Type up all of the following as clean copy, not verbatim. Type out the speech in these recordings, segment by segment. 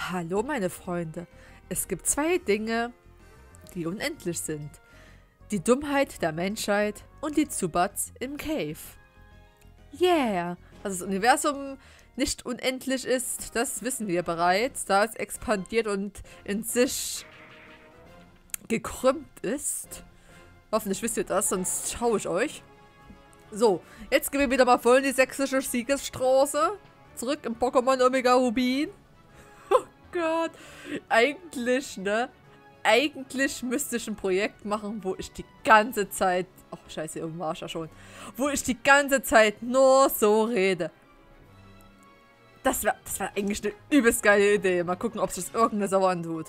Hallo meine Freunde, es gibt zwei Dinge, die unendlich sind. Die Dummheit der Menschheit und die Zubats im Cave. Yeah! Dass das Universum nicht unendlich ist, das wissen wir bereits, da es expandiert und in sich gekrümmt ist. Hoffentlich wisst ihr das, sonst schaue ich euch. So, jetzt gehen wir wieder mal voll in die sächsische Siegesstraße. Zurück im Pokémon Omega Rubin. Oh Gott. Eigentlich, ne? Eigentlich müsste ich ein Projekt machen, wo ich die ganze Zeit... Ach, scheiße, irgendwo war ich ja schon. Wo ich die ganze Zeit nur so rede. Das wär eigentlich eine übelst geile Idee. Mal gucken, ob sich das irgendeine Sau antut.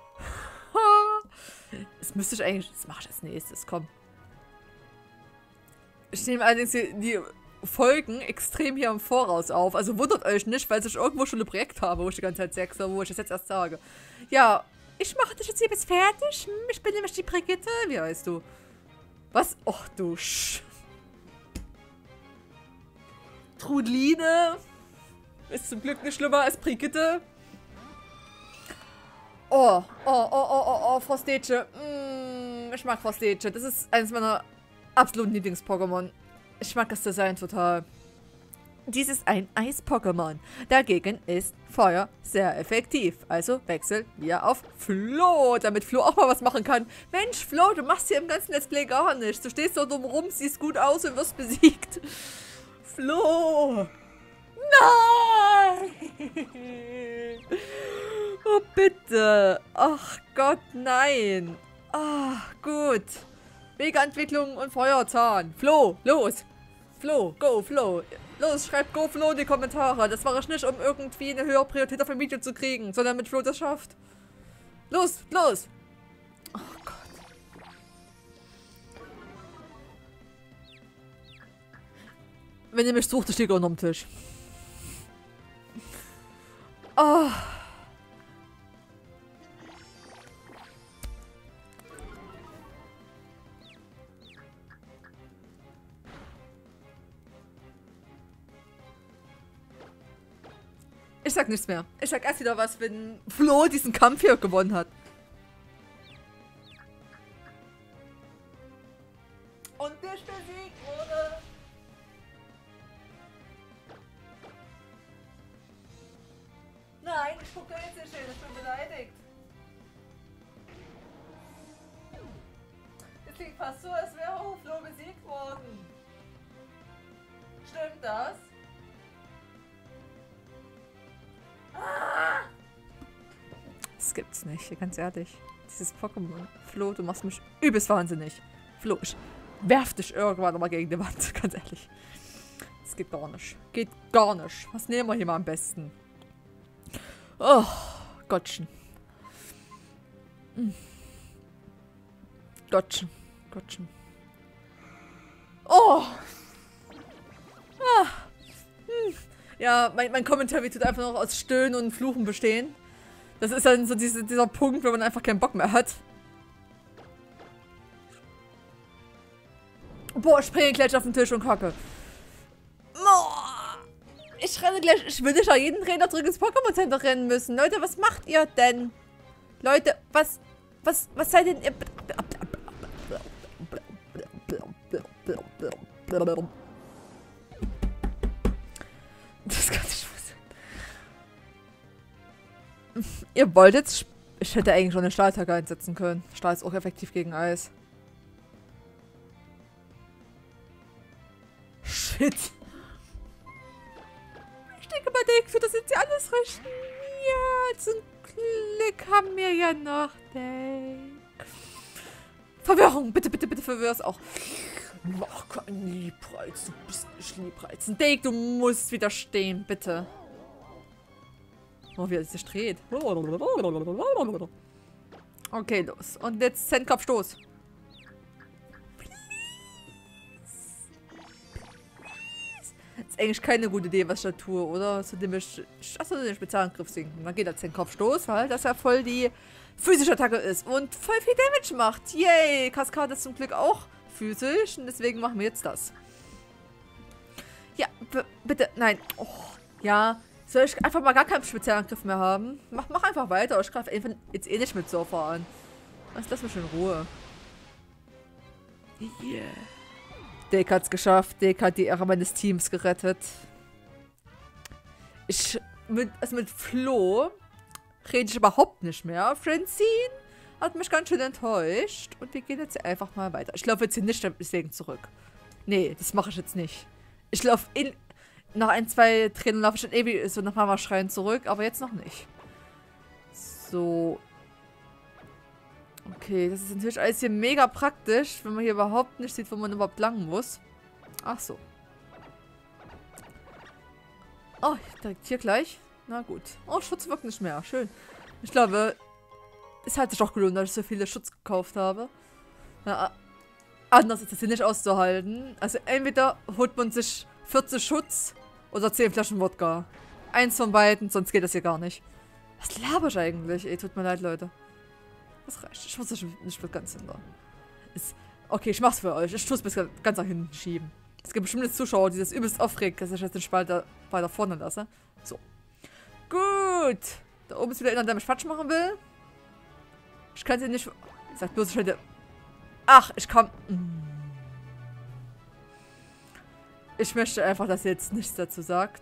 Das müsste ich eigentlich... Das mache ich als nächstes, komm. Ich nehme allerdings die Folgen extrem hier im Voraus auf. Also wundert euch nicht, weil ich irgendwo schon ein Projekt habe, wo ich die ganze Zeit sechse, wo ich das jetzt erst sage. Ja, ich mache dich jetzt hier bis fertig. Ich bin nämlich die Brigitte. Wie heißt du? Was? Och du Trudeline. Ist zum Glück nicht schlimmer als Brigitte. Oh, Frostage. Ich mag Frostage. Das ist eines meiner absoluten Lieblings-Pokémon. Ich mag das Design total. Dies ist ein Eis-Pokémon. Dagegen ist Feuer sehr effektiv. Also wechseln wir auf Flo, damit Flo auch mal was machen kann. Mensch, Flo, du machst hier im ganzen Let's Play gar nichts. Du stehst so dumm rum, siehst gut aus und wirst besiegt. Flo! Nein! Oh, bitte. Ach Gott, nein. Ach, gut. Wegeentwicklung und Feuerzahn. Flo, los. Flo, go, Flo. Los, schreibt go, Flo in die Kommentare. Das mache ich nicht, um irgendwie eine höhere Priorität auf dem Video zu kriegen, sondern damit Flo das schafft. Los, los. Oh Gott. Wenn ihr mich sucht, ich liege unterm Tisch. Oh. Ich sag nichts mehr. Ich sag erst wieder was, wenn Flo diesen Kampf hier gewonnen hat. Und der besiegt wurde. Nein, ich gucke jetzt nicht hin. Ich bin beleidigt. Es klingt fast so, als wäre auch Flo besiegt worden. Stimmt das? Das gibt's nicht, ganz ehrlich. Dieses Pokémon. Flo, du machst mich übelst wahnsinnig. Flo, ich werf dich irgendwann nochmal gegen die Wand, ganz ehrlich. Das geht gar nicht. Geht gar nicht. Was nehmen wir hier mal am besten? Oh, Gottchen. Gottchen. Gottchen. Oh! Ah. Ja, mein Kommentar wird einfach noch aus Stöhnen und Fluchen bestehen. Das ist dann so dieser Punkt, wo man einfach keinen Bock mehr hat. Boah, ich springe gleich auf den Tisch und kacke. Boah, ich renne gleich. Ich will nicht an jeden Trainer zurück ins Pokémon Center rennen müssen. Leute, was macht ihr denn? Leute, was seid denn ihr? Das kann nicht sein. Ihr wollt jetzt... Ich hätte eigentlich schon eine Stahlattacke einsetzen können. Stahl ist auch effektiv gegen Eis. Shit. Ich denke mal, Dick, das sind sie alles richten. Ja, zum Glück haben wir ja noch Dick. Verwirrung. Bitte, bitte, bitte verwirr's auch. Mach keinen Liebreiz. Du bist nicht liebreizend. Dick, du musst widerstehen, bitte. Oh, wie er sich dreht. Okay, los. Und jetzt Zentnerkopfstoß. Das ist eigentlich keine gute Idee, was ich da tue, oder? Zudem ich... Achso, den Spezialangriff sinken. Dann geht der Zentnerkopfstoß, weil das ja voll die physische Attacke ist und voll viel Damage macht. Yay! Kaskade ist zum Glück auch physisch und deswegen machen wir jetzt das. Ja, bitte, nein. Oh, ja. Soll ich einfach mal gar keinen Spezialangriff mehr haben? Mach einfach weiter. Ich greife jetzt eh nicht mit Surfer an. Lass mich in Ruhe. Yeah. Dick hat's geschafft. Dick hat die Ehre meines Teams gerettet. Mit Flo rede ich überhaupt nicht mehr. Francine hat mich ganz schön enttäuscht. Und wir gehen jetzt einfach mal weiter. Ich laufe jetzt hier nicht deswegen zurück. Nee, das mache ich jetzt nicht. Ich laufe nach 1, 2 Tränen laufe ich schon ewig so nach Mama schreien zurück, aber jetzt noch nicht. So. Okay, das ist natürlich alles hier mega praktisch, wenn man hier überhaupt nicht sieht, wo man überhaupt lang muss. Ach so. Oh, direkt hier gleich. Na gut. Oh, Schutz wirkt nicht mehr. Schön. Ich glaube, es hat sich doch gelohnt, dass ich so viele Schutz gekauft habe. Na, anders ist das hier nicht auszuhalten. Also entweder holt man sich 40 Schutz oder 10 Flaschen Wodka. Eins von beiden, sonst geht das hier gar nicht. Was laber ich eigentlich? Ey, tut mir leid, Leute. Das reicht. Ich muss das nicht bis ganz hinter. Okay, ich mach's für euch. Ich tue es bis ganz nach hinten schieben. Es gibt bestimmt Zuschauer, die das übelst aufregt, dass ich jetzt den Spalter weiter vorne lasse. So. Gut. Da oben ist wieder einer, der mich Quatsch machen will. Ich kann sie nicht... Ich sag bloß, ich hätte... Ach, ich kann... Ich möchte einfach, dass ihr jetzt nichts dazu sagt.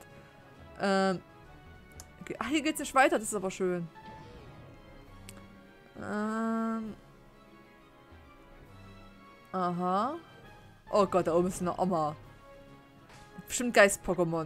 Okay. Ach, hier geht's nicht weiter. Das ist aber schön. Aha. Oh Gott, da oben ist eine Oma. Bestimmt Geist-Pokémon.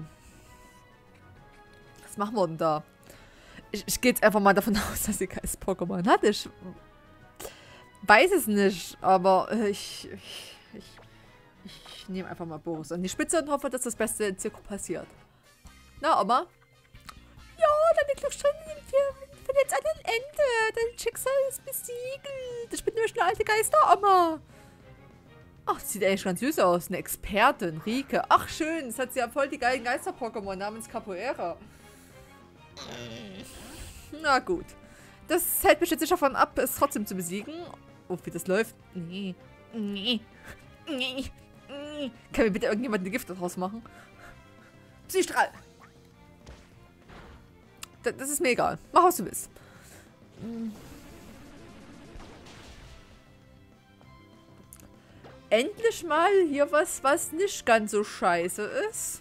Was machen wir denn da? Ich gehe jetzt einfach mal davon aus, dass sie Geist-Pokémon hat. Ich weiß es nicht, aber ich nehme einfach mal Boris an die Spitze und hoffe, dass das Beste in Zirkus passiert. Na, Oma? Ja, deine Glücksstunde nimmt wir jetzt an ein Ende. Dein Schicksal ist besiegelt. Ich bin nämlich eine alte Geister-Oma. Ach, das sieht eigentlich ganz süß aus. Eine Expertin, Rike. Ach, schön. Das hat sie ja voll die geilen Geister-Pokémon namens Capoeira. Na gut. Das hält mich jetzt nicht davon ab, es trotzdem zu besiegen. Oh, wie das läuft. Nee. Kann mir bitte irgendjemand eine Gift daraus machen? Psystrahl. Das ist mir egal. Mach, was du willst. Endlich mal hier was nicht ganz so scheiße ist.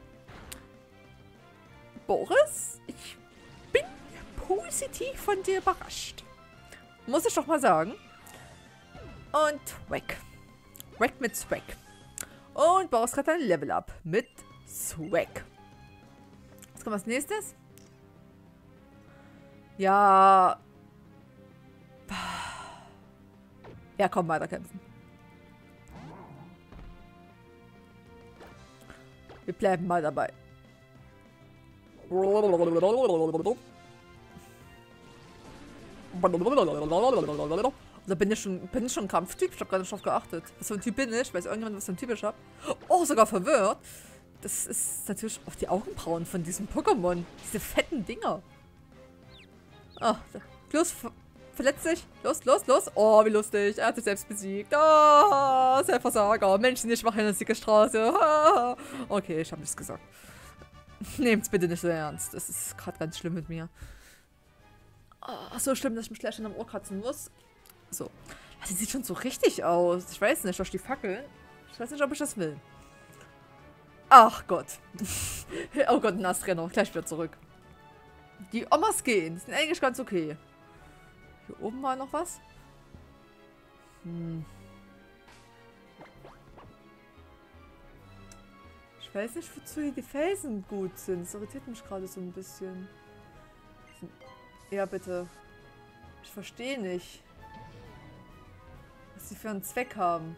Boris, ich bin positiv von dir überrascht. Muss ich doch mal sagen. Und weg. Weg mit Swag. Und Boris hat ein Level Up mit Swag. Was kommt als nächstes? Ja. Ja, komm, weiterkämpfen. Wir bleiben mal dabei. Da bin ich schon ein Kampftyp. Ich habe gar nicht drauf geachtet. Was für ein Typ bin ich? Weiß irgendjemand, was für ein Typ ich habe? Oh, sogar verwirrt. Das ist natürlich auf die Augenbrauen von diesem Pokémon. Diese fetten Dinger. Ah, los, verletzt sich. Los, los, los. Oh, wie lustig. Er hat sich selbst besiegt. Oh, Selbstversager. Menschen, ich mache eine dicke Straße. Okay, ich habe nichts gesagt. Nehmt's bitte nicht so ernst. Das ist gerade ganz schlimm mit mir. Oh, so schlimm, dass ich mich gleich in am Ohr kratzen muss. So. Das sieht schon so richtig aus. Ich weiß nicht, durch die Fackeln. Ich weiß nicht, ob ich das will. Ach Gott. Oh Gott, ein Nassrenner. Gleich wieder zurück. Die Omas gehen. Die sind eigentlich ganz okay. Hier oben war noch was. Ich weiß nicht, wozu hier die Felsen gut sind. Das irritiert mich gerade so ein bisschen. Ja, bitte. Ich verstehe nicht, was sie für einen Zweck haben.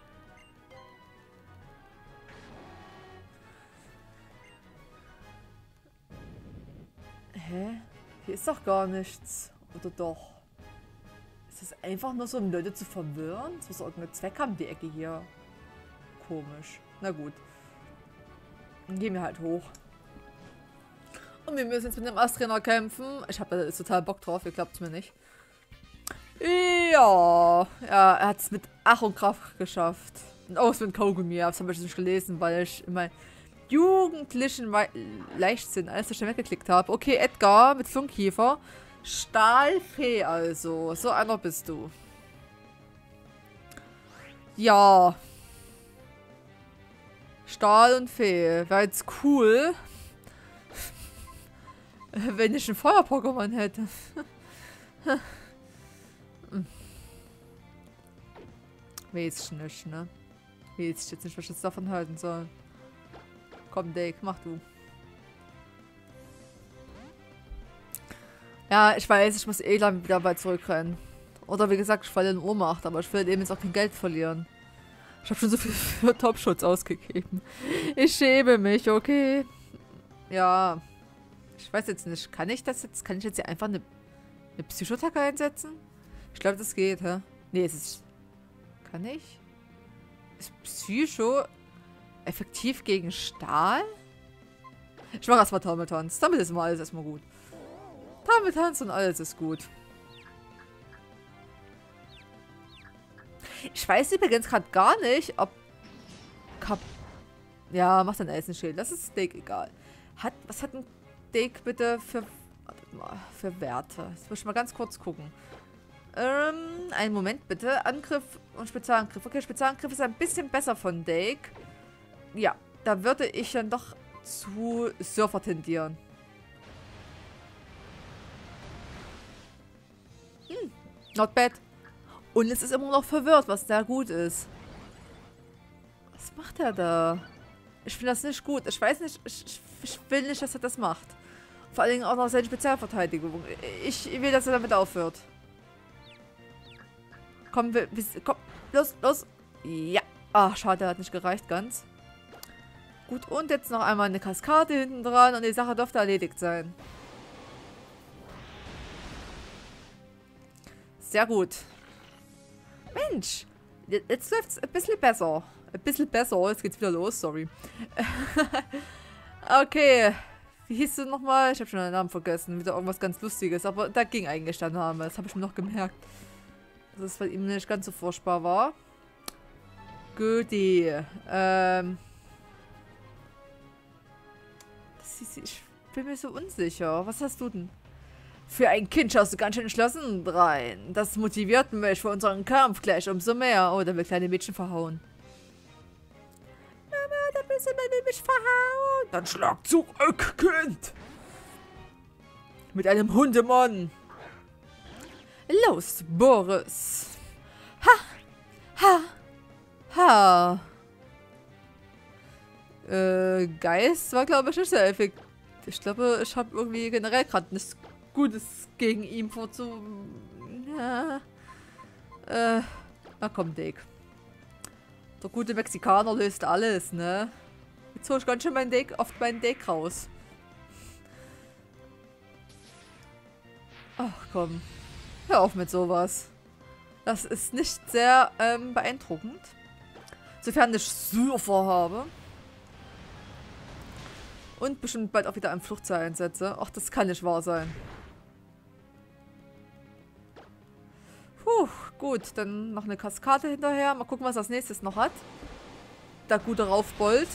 Hä? Hier ist doch gar nichts. Oder doch? Ist das einfach nur so, um Leute zu verwirren? Das muss irgendeinen Zweck haben, die Ecke hier. Komisch. Na gut. Dann gehen wir halt hoch. Und wir müssen jetzt mit dem Astrainer kämpfen. Ich habe da jetzt total Bock drauf, ihr glaubt es mir nicht. Ja. Ja, er hat es mit Ach und Kraft geschafft. Und auch mit Kaugummi. Das habe ich nicht gelesen, weil ich immer jugendlichen Leichtsinn alles so schnell weggeklickt habe. Okay, Edgar mit Flunkiefer. Stahlfee also. So einer bist du. Ja. Stahl und Fee. Wäre jetzt cool, wenn ich ein Feuer-Pokémon hätte. Weiß ich nicht, ne? Weiß ich jetzt nicht, was ich jetzt davon halten soll. Komm, Dake, mach du. Ja, ich weiß, ich muss eh dann wieder bald zurückrennen. Oder wie gesagt, ich falle in Ohnmacht, aber ich will eben jetzt auch kein Geld verlieren. Ich habe schon so viel für Topschutz ausgegeben. Ich schäme mich, okay? Ja. Ich weiß jetzt nicht, kann ich jetzt hier einfach eine Psychottacke einsetzen? Ich glaube, das geht, hä? Nee, es ist... Kann ich? Ist Psycho effektiv gegen Stahl? Ich mache erstmal Taumeltanz. Damit ist mal alles erstmal gut. Taumeltanz und alles ist gut. Ich weiß übrigens gerade gar nicht, ob... Ja, mach dein Eisenschild. Das ist Dake egal. Was hat ein Dake bitte für... Warte mal, für Werte? Jetzt muss ich mal ganz kurz gucken. Einen Moment bitte. Angriff und Spezialangriff. Okay, Spezialangriff ist ein bisschen besser von Dake. Ja, da würde ich dann doch zu Surfer tendieren. Not bad. Und es ist immer noch verwirrt, was da gut ist. Was macht er da? Ich finde das nicht gut. Ich weiß nicht, ich will nicht, dass er das macht. Vor allen Dingen auch noch seine Spezialverteidigung. Ich will, dass er damit aufhört. Komm, komm, los. Ja. Ach, schade, hat nicht gereicht ganz. Gut, und jetzt noch einmal eine Kaskade hinten dran und die Sache dürfte erledigt sein. Sehr gut. Mensch, jetzt läuft es ein bisschen besser. Ein bisschen besser, jetzt geht's wieder los, sorry. Okay, wie hieß du nochmal? Ich habe schon den Namen vergessen. Wieder irgendwas ganz Lustiges, aber da ging eigentlich der Name. Das habe ich mir noch gemerkt. Dass es bei ihm nicht ganz so furchtbar war. Goodie. Ich bin mir so unsicher. Was hast du denn? Für ein Kind schaust du ganz schön entschlossen rein. Das motiviert mich für unseren Kampf gleich umso mehr. Oh, da will kleine Mädchen verhauen. Mama, da bist du mich verhauen. Dann schlag zurück, Kind. Mit einem Hundemann. Los, Boris. Ha. Geist war, glaube ich, nicht sehr effektiv. Ich glaube, ich habe irgendwie generell gerade nichts Gutes gegen ihn vorzu... Ja. Na komm, Dake. Der gute Mexikaner löst alles, ne? Jetzt hole ich ganz schön meinen Dake raus. Ach komm. Hör auf mit sowas. Das ist nicht sehr beeindruckend. Sofern ich Surfer habe. Und bestimmt bald auch wieder einen Fluchtseil einsetze. Ach, das kann nicht wahr sein. Puh, gut. Dann noch eine Kaskade hinterher. Mal gucken, was das nächstes noch hat. Der gute Raufbold.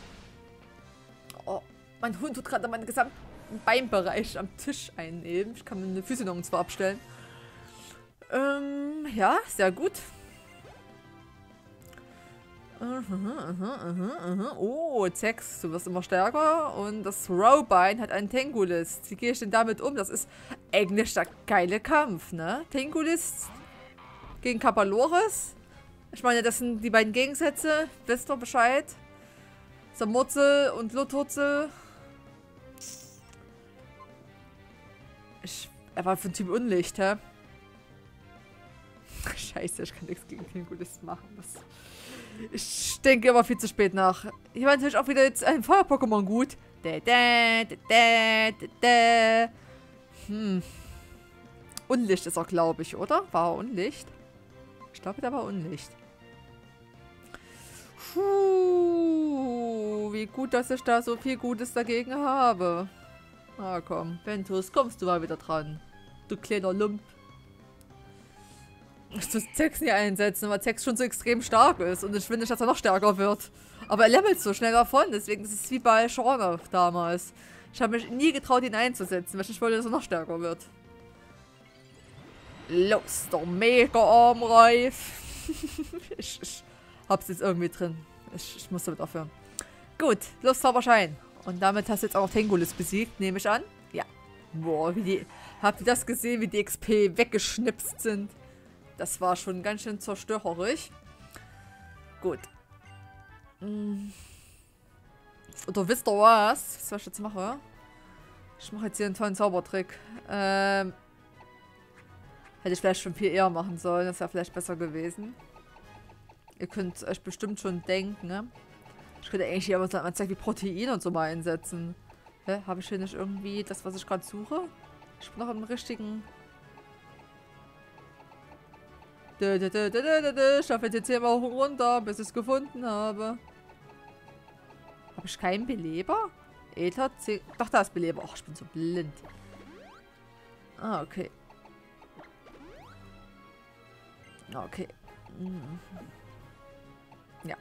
Oh, mein Hund tut gerade meinen gesamten Beinbereich am Tisch einnehmen. Ich kann meine Füße nirgendwo abstellen. Ja, sehr gut. Oh, Zex, du wirst immer stärker. Und das Rowbein hat einen Tengulist. Wie gehe ich denn damit um? Das ist eigentlich der geile Kampf, ne? Tengulist gegen Kapaloris. Ich meine, das sind die beiden Gegensätze. Wisst ihr Bescheid? Samurzel und Lototzel. Er war von Typ Unlicht, hä? Scheiße, ich kann nichts gegen Tengulist machen. Ich denke immer viel zu spät nach. Hier war natürlich auch wieder jetzt ein Feuer-Pokémon gut. Unlicht ist auch, glaube ich, oder? War er Unlicht? Ich glaube, der war Unlicht. Puh, wie gut, dass ich da so viel Gutes dagegen habe. Ah, komm. Ventus, kommst du mal wieder dran. Du kleiner Lump. Ich muss Zex nie einsetzen, weil Zex schon so extrem stark ist. Und ich will nicht, dass er noch stärker wird. Aber er levelt so schnell davon, deswegen ist es wie bei Shauna damals. Ich habe mich nie getraut, ihn einzusetzen, weil ich wollte, dass er noch stärker wird. Los, der Mega-Armreif. ich hab's jetzt irgendwie drin. Ich muss damit aufhören. Gut, los, Zauberschein. Und damit hast du jetzt auch noch Tengulis besiegt, nehme ich an. Ja. Boah, habt ihr das gesehen, wie die XP weggeschnipst sind? Das war schon ganz schön zerstörerisch. Gut. Oder wisst ihr was? Was soll ich jetzt machen? Ich mache jetzt hier einen tollen Zaubertrick. Hätte ich vielleicht schon viel eher machen sollen. Das wäre vielleicht besser gewesen. Ihr könnt euch bestimmt schon denken, ne? Ich könnte eigentlich hier aber so anzeigen wie Protein und so mal einsetzen. Hä? Habe ich hier nicht irgendwie das, was ich gerade suche? Ich bin noch im richtigen... Ich schaffe jetzt 10 Mal hoch runter, bis ich es gefunden habe. Habe ich keinen Beleber? Äther 10... Doch, da ist Beleber. Och, ich bin so blind. Ah, okay. Okay. Ja.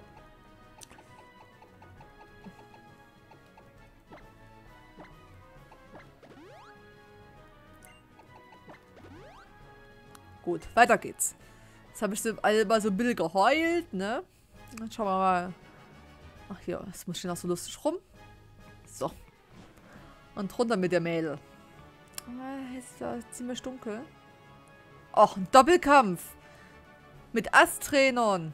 Gut, weiter geht's. Jetzt habe ich so alle mal so ein bisschen geheult, ne? Dann schauen wir mal. Ach hier, das muss schon noch so lustig rum. So. Und runter mit der Mädel. Ist ja ziemlich dunkel. Och, ein Doppelkampf. Mit Asttrainern.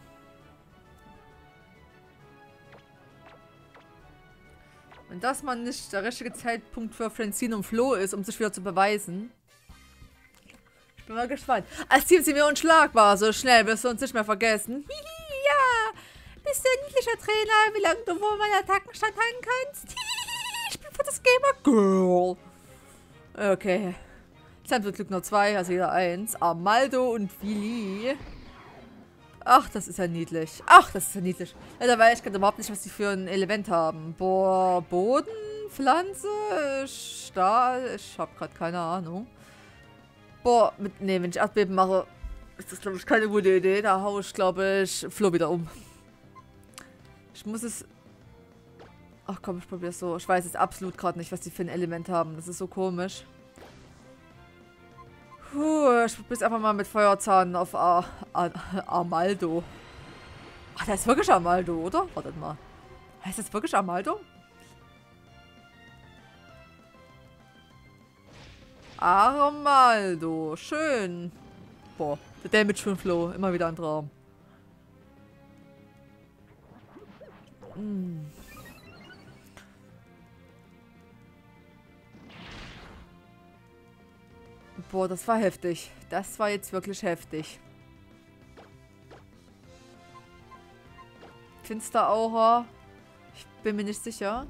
Wenn das mal nicht der richtige Zeitpunkt für Francine und Flo ist, um sich wieder zu beweisen. Ich bin mal gespannt. Als Team sind wir unschlagbar. So schnell wirst du uns nicht mehr vergessen. Hihi, ja. Bist du ein niedlicher Trainer? Wie lange du wohl meine Attacken standhalten kannst? Hihi, ich bin für das Gamer Girl. Okay. Jetzt haben wir Glück nur 2, also jeder 1. Armaldo und Willi. Ach, das ist ja niedlich. Ach, das ist ja niedlich. Ja, da weiß ich gerade überhaupt nicht, was die für ein Element haben. Boah, Boden, Pflanze, Stahl. Ich habe gerade keine Ahnung. Boah, wenn ich Erdbeben mache, ist das, glaube ich, keine gute Idee. Da haue ich, glaube ich, Flo wieder um. Ich muss es... Ach komm, ich probiere es so. Ich weiß jetzt absolut gerade nicht, was die für ein Element haben. Das ist so komisch. Ich probiere es einfach mal mit Feuerzahn auf Armaldo. Ach, der ist wirklich Armaldo, oder? Wartet mal. Heißt das wirklich Armaldo? Armaldo. Schön. Boah, der Damage von Flo. Immer wieder ein Traum. Boah, das war heftig. Das war jetzt wirklich heftig. Finsteraura. Ich bin mir nicht sicher.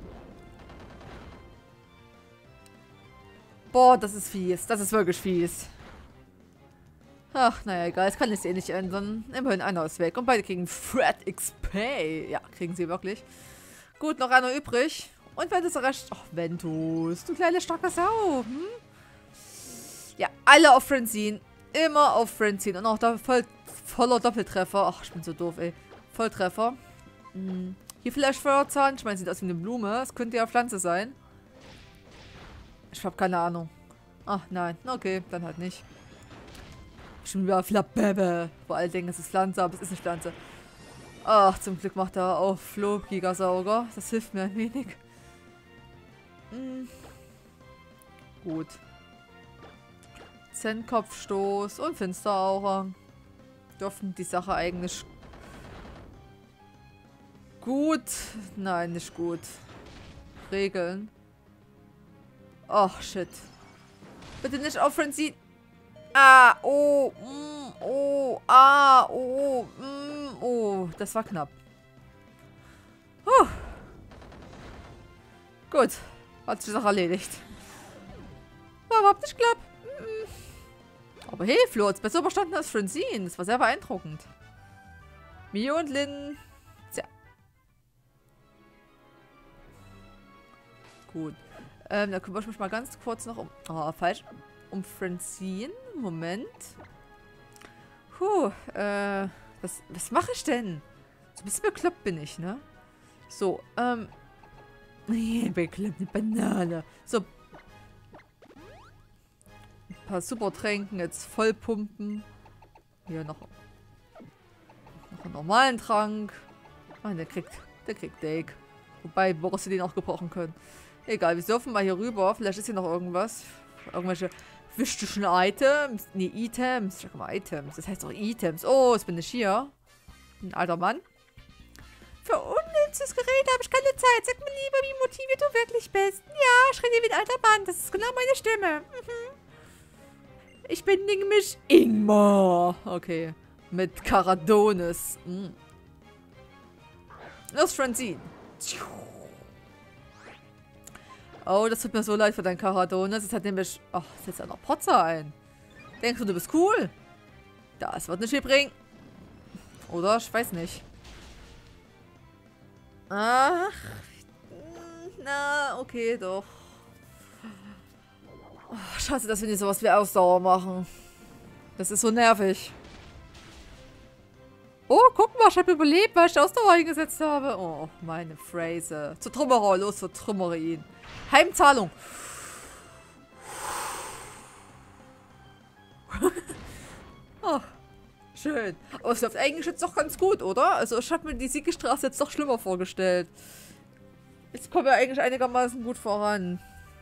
Boah, das ist fies. Das ist wirklich fies. Ach, naja, egal. Es kann es eh nicht ändern. Immerhin einer ist weg. Und beide kriegen Fred XP. Ja, kriegen sie wirklich. Gut, noch einer übrig. Und wenn das recht... Ach, Ventus. Du kleine starke Sau. Hm? Ja, alle auf Francine. Immer auf Francine. Und auch da voller Doppeltreffer. Ach, ich bin so doof, ey. Volltreffer. Hier vielleicht Feuerzahn. Ich meine, sieht aus wie eine Blume. Es könnte ja Pflanze sein. Ich habe keine Ahnung. Ach, nein. Okay, dann halt nicht. Schon wieder Flabebe. Wo alle denken, es ist Pflanze, aber es ist nicht Pflanze. Ach, zum Glück macht er auch Flo Gigasauger. Das hilft mir ein wenig. Gut. Zen-Kopfstoß und Finsteraura. Dürfen die Sache eigentlich gut... Nein, nicht gut. Regeln. Ach, shit. Bitte nicht auf Francine. Ah, oh, oh, ah, oh, oh. Das war knapp. Gut. Hat sich die Sache erledigt. War überhaupt nicht knapp. Aber hey, Flo hat es besser überstanden als Francine. Das war sehr beeindruckend. Mio und Lynn. Tja. Gut. Da kümmere ich mich mal ganz kurz noch um... Oh, falsch. Um Francine. Moment. Was mache ich denn? So ein bisschen bekloppt bin ich, ne? So, beklemmte Banane. So. Ein paar Supertränken, jetzt vollpumpen. Hier noch einen normalen Trank. Ah, der kriegt Dake. Wobei Boris den auch gebrochen können. Egal, wir surfen mal hier rüber. Vielleicht ist hier noch irgendwas. Irgendwelche wichtigen Items. Nee, Items. Sag mal Items. Das heißt doch Items. Oh, jetzt bin ich hier. Ein alter Mann. Für unnützes Gerät habe ich keine Zeit. Sag mir lieber, wie motiviert du wirklich bist. Ja, ich rede wie ein alter Mann. Das ist genau meine Stimme. Ich bin nämlich Ingmar. Okay. Mit Caradonis. Los, Francine. Oh, das tut mir so leid für dein Caradonis. Es hat nämlich... Ach, es setzt ja noch Potzer ein. Denkst du, du bist cool? Das wird nicht viel bringen. Oder? Ich weiß nicht. Ach. Na, okay, doch. Oh, scheiße, dass wir nicht sowas wie Ausdauer machen. Das ist so nervig. Oh, guck mal, ich habe überlebt, weil ich Ausdauer eingesetzt habe. Oh, meine Phrase. Zur Trümmerer, los, vertrümmere ihn. Heimzahlung. Oh, schön. Aber es läuft eigentlich jetzt doch ganz gut, oder? Also ich habe mir die Siegestraße jetzt doch schlimmer vorgestellt. Jetzt kommen wir eigentlich einigermaßen gut voran.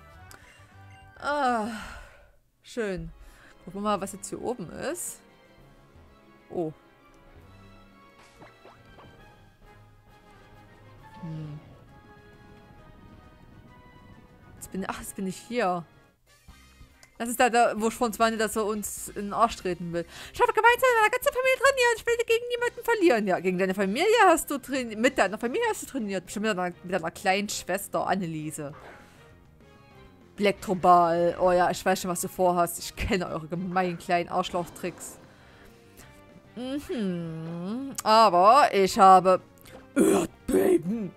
Ah, schön. Gucken wir mal, was jetzt hier oben ist. Oh. Jetzt bin ich hier. Das ist da, wo ich von meine, dass er uns in den Arsch treten will. Ich habe gemeinsam mit meiner ganzen Familie trainiert. Ich will gegen niemanden verlieren. Ja, gegen deine Familie hast du trainiert. Mit deiner Familie hast du trainiert. Bestimmt mit deiner kleinen Schwester Anneliese. Elektroball. Oh ja, ich weiß schon, was du vorhast. Ich kenne eure gemeinen kleinen Arschlochtricks. Aber ich habe Erdbeben.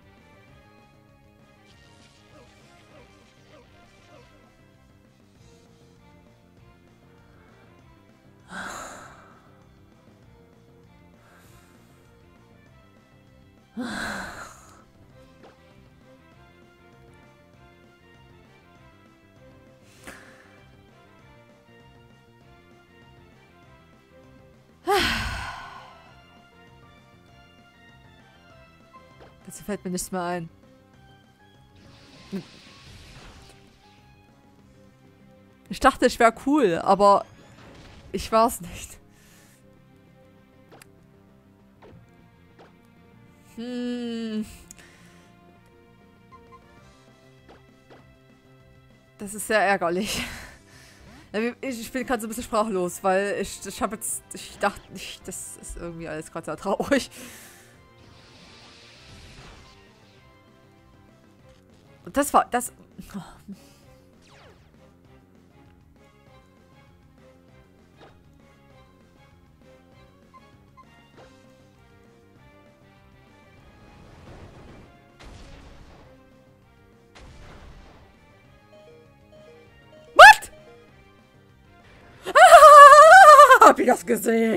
Dazu fällt mir nichts mehr ein. Ich dachte, ich wäre cool, aber ich war es nicht. Das ist sehr ärgerlich. Ich bin gerade so ein bisschen sprachlos, weil ich dachte nicht, das ist irgendwie alles gerade sehr traurig. Und das war, das... Oh. Hab ich das gesehen?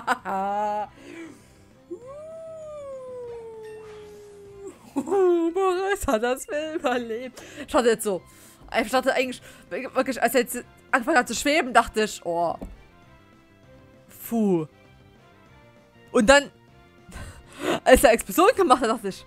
Boris hat das Film überlebt. Ich hatte jetzt so. Ich dachte eigentlich, wirklich, als er jetzt angefangen hat zu schweben, dachte ich, oh. Puh. Und dann, als er Explosion gemacht hat, dachte ich,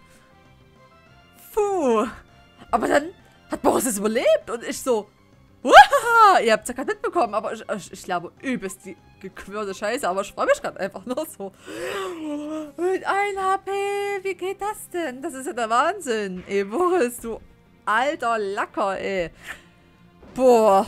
puh. Aber dann hat Boris es überlebt und ich so, wahaha, ihr habt es ja gerade mitbekommen, aber ich glaube, übelst die gequirlte Scheiße, aber ich freue mich gerade einfach nur so. Mit 1 HP, wie geht das denn? Das ist ja der Wahnsinn. Ey, Boris, du alter Lacker, ey. Boah,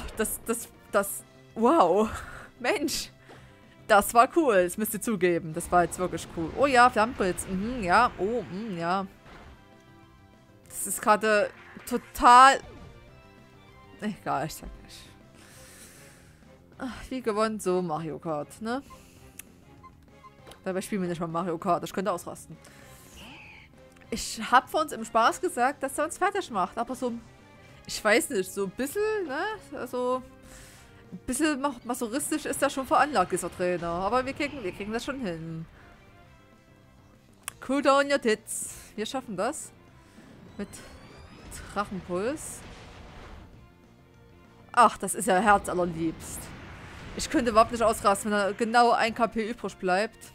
wow. Mensch, das war cool, das müsst ihr zugeben. Das war jetzt wirklich cool. Oh ja, Flammenpilz, ja, oh, ja. Das ist gerade total... Egal, ich sag nicht. Ach, wie gewonnen, so Mario Kart, ne? Dabei spielen wir nicht mal Mario Kart, ich könnte ausrasten. Ich habe vor uns im Spaß gesagt, dass er uns fertig macht, aber so, ich weiß nicht, so ein bisschen, ne? Also, ein bisschen masochistisch ist er schon veranlagt, dieser Trainer. Aber wir kriegen das schon hin. Cool down your tits. Wir schaffen das. Mit Drachenpuls. Ach, das ist ja herzallerliebst. Ich könnte überhaupt nicht ausrasten, wenn da genau 1 KP übrig bleibt.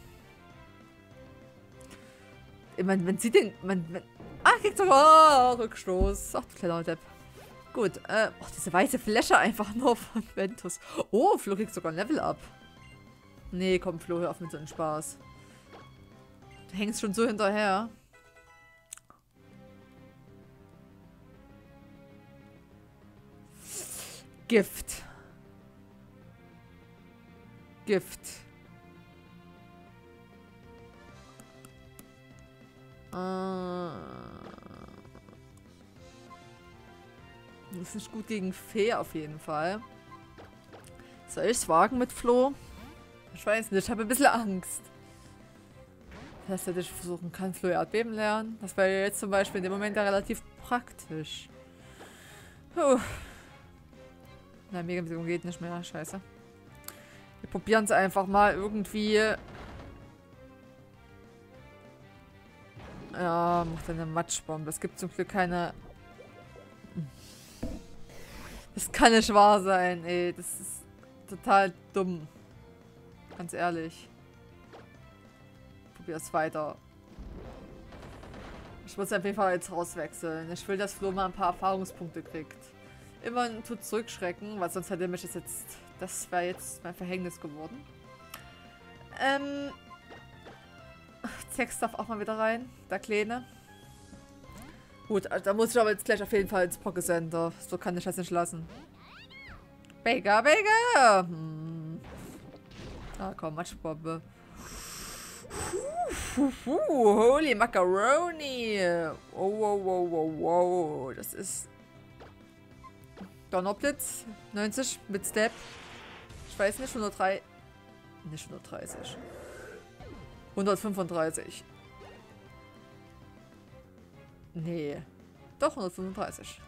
Ich meine, wenn sie den... kriegt sogar Rückstoß. Ach, du kleiner Depp. Gut, diese weiße Fläche einfach nur von Ventus. Oh, Flo kriegt sogar ein Level up. Nee, komm, Flo, hör auf mit so einem Spaß. Du hängst schon so hinterher. Gift. Gift. Das ist nicht gut gegen Fee auf jeden Fall. Soll ich es wagen mit Flo? Ich weiß nicht, ich habe ein bisschen Angst. Dass hätte ich versuchen kann, Flo Erdbeben lernen. Das wäre jetzt zum Beispiel in dem Moment ja relativ praktisch. Na, Mega-Bewegung geht nicht mehr. Scheiße. Wir probieren es einfach mal irgendwie. Ja, macht eine Matschbombe. Es gibt zum Glück keine... Das kann nicht wahr sein, ey. Das ist total dumm. Ganz ehrlich. Probier es weiter. Ich muss auf jeden Fall jetzt rauswechseln. Ich will, dass Flo mal ein paar Erfahrungspunkte kriegt. Immerhin tut zurückschrecken, weil sonst hätte mich das jetzt... Das wäre jetzt mein Verhängnis geworden. Zex darf auch mal wieder rein. Der Kleine. Gut, da muss ich aber jetzt gleich auf jeden Fall ins Pocket Center. So kann ich das nicht lassen. Baker, Baker! Ah, komm, Matschbombe. Holy Macaroni! Oh, wow, wow, wow, wow. Das ist... Donnerblitz. 90 mit Step. Ich weiß nicht, 103. Nicht 130. 135. Nee. Doch, 135.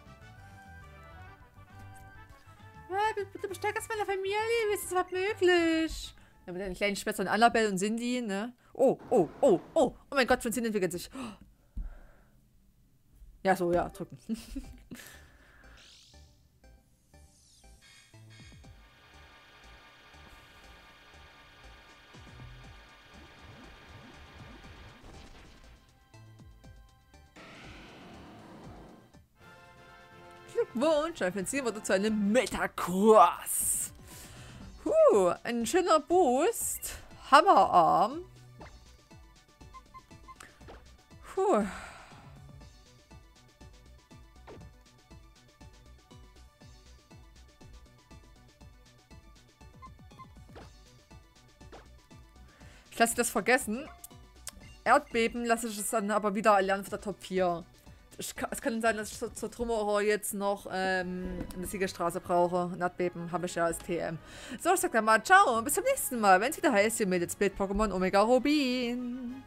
Bitte bestärkst meine Familie. Wie ist das überhaupt möglich? Ja, mit den kleinen Schwestern Annabelle und Cindy, ne? Oh, oh, oh, oh. Oh mein Gott, von Cindy entwickelt sich. Ja, so, ja, drücken. Glückwunsch, ein Ziel wurde zu einem Metacross. Ein schöner Boost. Hammerarm. Ich lasse das vergessen. Erdbeben lasse ich es dann aber wieder erlernen für der Top 4. Es kann sein, dass ich zur Trümmerer jetzt noch eine Siegerstraße brauche. Erdbeben habe ich ja als TM. So, ich sag dann mal ciao und bis zum nächsten Mal, wenn es wieder heißt, ihr meldet Split Pokémon Omega Rubin.